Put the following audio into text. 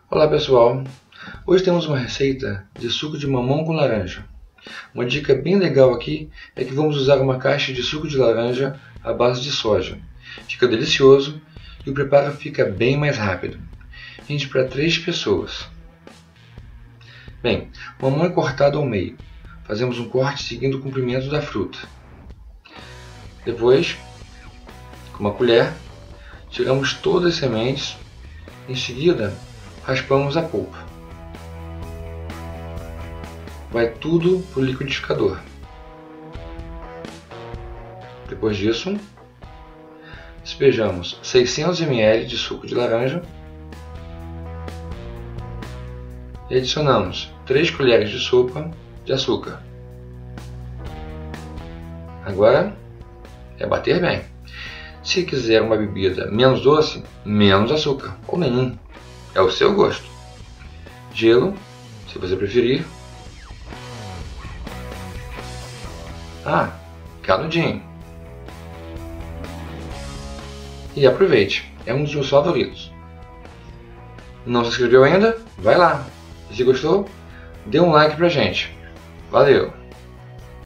Olá pessoal, hoje temos uma receita de suco de mamão com laranja. Uma dica bem legal aqui é que vamos usar uma caixa de suco de laranja à base de soja. Fica delicioso e o preparo fica bem mais rápido. Rende para 3 pessoas. Bem, o mamão é cortado ao meio. Fazemos um corte seguindo o comprimento da fruta. Depois, com uma colher, tiramos todas as sementes. Em seguida, raspamos a polpa. Vai tudo para o liquidificador. Depois disso, despejamos 600 ml de suco de laranja e adicionamos 3 colheres de sopa de açúcar. Agora é bater bem. Se quiser uma bebida menos doce, menos açúcar, ou nenhum. É o seu gosto. Gelo, se você preferir. Canudinho. E aproveite, é um dos meus favoritos. Não se inscreveu ainda? Vai lá. E se gostou, dê um like pra gente. Valeu!